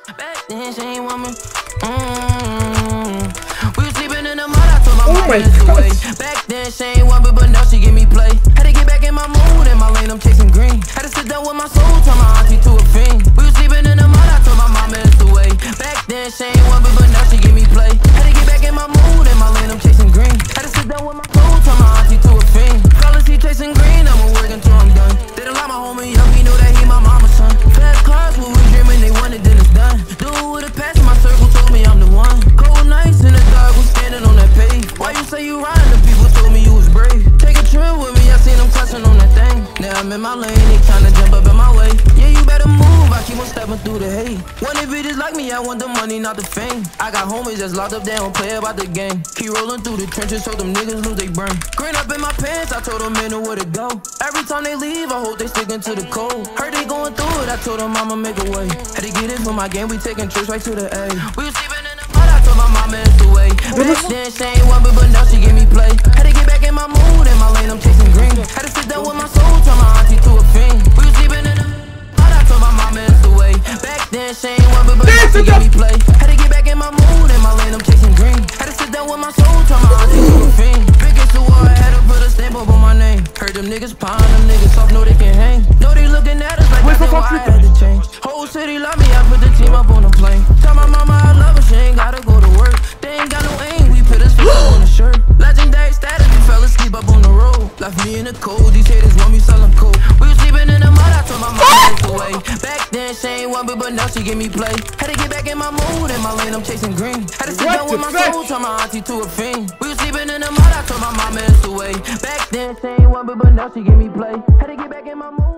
Back then she ain't want me. We was sleeping in the mud, I told my mama it's the way. Back then she ain't want me, but now she give me play. Had to get back in my mood, in my lane I'm chasing green. Had to sit down with my soul, turn my auntie to a fiend. We was sleeping in the mud, I told my mama it's the way. Back then she ain't want me, but now she give me play. Had to get back in my mood, in my lane I'm chasing green. Had to sit down with my soul, turn my auntie to a fiend. Colors he chasing green, I'ma work until I'm done. They don't like my homie young, he know that he my mama's son. Fast cars, what we dreaming, they want it, then it's done. Do it with a passion, my circle told me I'm the one. Cold nights in the dark, we standing on that page. Why you say you riding? The people told me you was brave. Take a trip with me, I seen them touching on that thing. Now I'm in my lane, they tryna jump up in my way. Yeah, you better move, I keep on stepping through the hate. Want it bitches like me, I want the money, not the fame. I got homies that's locked up, they don't play about the game. Keep rolling through the trenches so them niggas lose they brain. Green up in my pants, I told them they know where to go. Every time they leave, I hope they sticking to the code. Heard they going through it, I told them I'ma make a way. Had to get it for my game, we taking trips right to the A. We was sleeping in the mud, I told my mama it's the way. Back then she ain't want me, but now she give me play. Had to get back in my mood, in my lane I'm chasing green. Had to sit down with my soul, turn my auntie to a fiend. We was sleeping in the mud, I told my mama it's the way. Back then she ain't want me, but now she give me play. Had to get back in my mood, in my lane I'm chasing green. Had to sit down with my soul, turn my auntie to a fiend. Biggest the war, I had to put a stamp up on my name. Heard them niggas pound, them niggas soft, know they can hang. Know they looking at us like I did why I had to change. Whole city love me, I put the team up on the plane. Tell my mama I love her, she ain't gotta go to work. They ain't got no aim, we put us on the shirt. Legendary status, we fell asleep up on the road. Left me in the cold, these haters want me selling coke. We was sleeping in the mud, I told my mama it's the way. Back then she ain't want me, but now she give me play. Had to get back in my mood, in my lane I'm chasing green. Had to sit down with my soul, turn my auntie to a fiend. We was sleeping in the mud, I told my mama it's the way. Back then she ain't want me, but now she give me play. Had to get back in my mood.